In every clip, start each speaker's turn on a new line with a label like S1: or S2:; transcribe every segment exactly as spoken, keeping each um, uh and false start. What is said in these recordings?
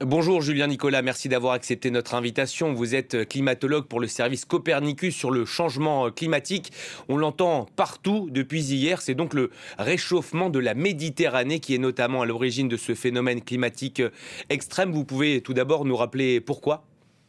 S1: Bonjour Julien Nicolas, merci d'avoir accepté notre invitation. Vous êtes climatologue pour le service Copernicus sur le changement climatique. On l'entend partout depuis hier, c'est donc le réchauffement de la Méditerranée qui est notamment à l'origine de ce phénomène climatique extrême. Vous pouvez tout d'abord nous rappeler pourquoi ?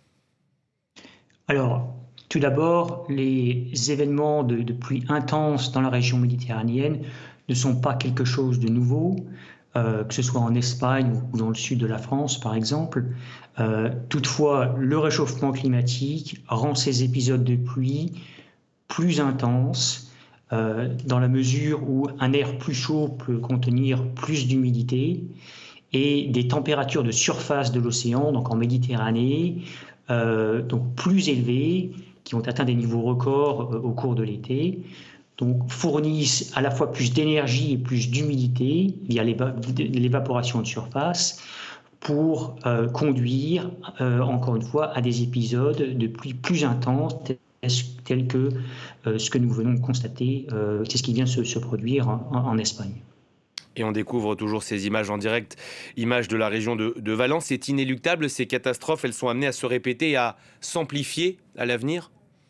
S2: Alors, tout d'abord, les événements de, de pluie intense dans la région méditerranéenne ne sont pas quelque chose de nouveau. Euh, que ce soit en Espagne ou dans le sud de la France, par exemple. Euh, toutefois, le réchauffement climatique rend ces épisodes de pluie plus intenses, euh, dans la mesure où un air plus chaud peut contenir plus d'humidité et des températures de surface de l'océan, donc en Méditerranée, euh, donc plus élevées, qui ont atteint des niveaux records euh, au cours de l'été. Donc fournissent à la fois plus d'énergie et plus d'humidité via l'évaporation de surface pour euh, conduire, euh, encore une fois, à des épisodes de pluie plus intenses tels que euh, ce que nous venons de constater, euh, c'est ce qui vient de se, se produire en, en Espagne.
S1: Et on découvre toujours ces images en direct, images de la région de, de Valence. C'est inéluctable, ces catastrophes, elles sont amenées à se répéter et à s'amplifier à l'avenir ?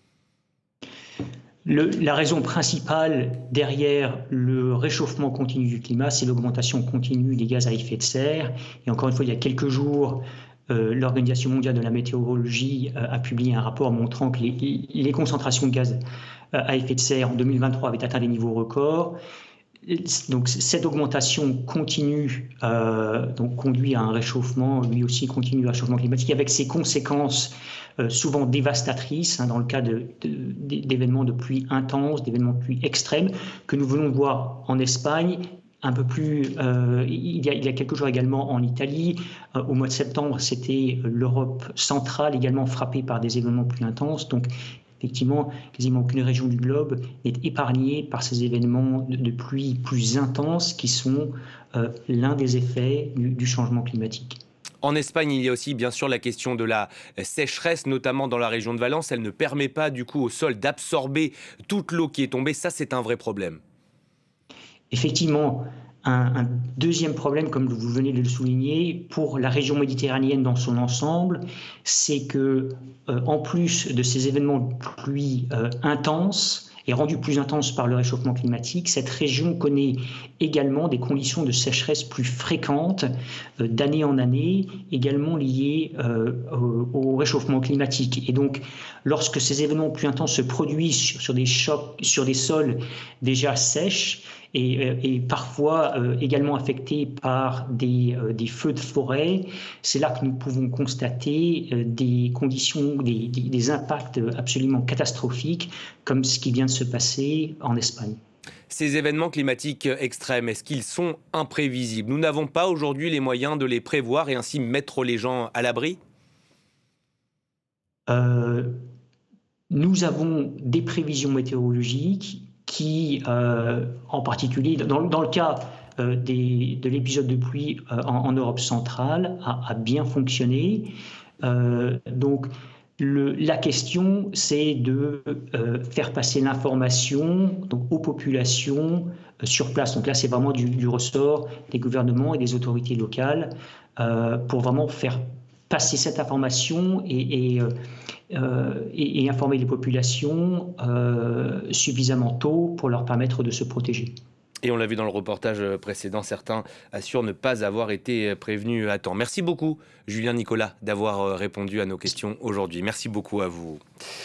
S2: Le, la raison principale derrière le réchauffement continu du climat, c'est l'augmentation continue des gaz à effet de serre. Et encore une fois, il y a quelques jours, euh, l'Organisation mondiale de la météorologie euh, a publié un rapport montrant que les, les concentrations de gaz euh, à effet de serre en deux mille vingt-trois avaient atteint des niveaux records. Donc cette augmentation continue, euh, donc conduit à un réchauffement, lui aussi continue, un réchauffement climatique, avec ses conséquences euh, souvent dévastatrices, hein, dans le cas de, de, d'événements de pluie intenses, d'événements de pluie extrêmes, que nous venons de voir en Espagne, un peu plus, euh, il, y a, il y a quelques jours également en Italie. Euh, au mois de septembre, c'était l'Europe centrale également frappée par des événements plus intenses. Donc effectivement, quasiment aucune région du globe n'est épargnée par ces événements de, de pluie plus intenses qui sont euh, l'un des effets du, du changement climatique.
S1: En Espagne, il y a aussi bien sûr la question de la sécheresse, notamment dans la région de Valence. Elle ne permet pas du coup au sol d'absorber toute l'eau qui est tombée. Ça, c'est un vrai problème.
S2: Effectivement, un, un deuxième problème, comme vous venez de le souligner, pour la région méditerranéenne dans son ensemble, c'est que, euh, en plus de ces événements de pluie euh, intenses, et rendus plus intenses par le réchauffement climatique, cette région connaît également des conditions de sécheresse plus fréquentes euh, d'année en année, également liées euh, au, au réchauffement climatique. Et donc, lorsque ces événements plus intenses se produisent sur, sur des chocs, sur des sols déjà sèches, Et, et parfois euh, également affectés par des, euh, des feux de forêt, c'est là que nous pouvons constater euh, des conditions, des, des, des impacts absolument catastrophiques, comme ce qui vient de se passer en Espagne.
S1: Ces événements climatiques extrêmes, est-ce qu'ils sont imprévisibles ? Nous n'avons pas aujourd'hui les moyens de les prévoir et ainsi mettre les gens à l'abri ?
S2: euh, Nous avons des prévisions météorologiques qui, euh, en particulier, dans, dans le cas euh, des, de l'épisode de pluie euh, en, en Europe centrale, a, a bien fonctionné. Euh, donc, le, la question, c'est de euh, faire passer l'information donc, aux populations euh, sur place. Donc là, c'est vraiment du, du ressort des gouvernements et des autorités locales euh, pour vraiment faire passer cette information et, et Euh, et, et informer les populations euh, suffisamment tôt pour leur permettre de se protéger.
S1: Et on l'a vu dans le reportage précédent, certains assurent ne pas avoir été prévenus à temps. Merci beaucoup, Julien Nicolas, d'avoir répondu à nos questions aujourd'hui. Merci beaucoup à vous.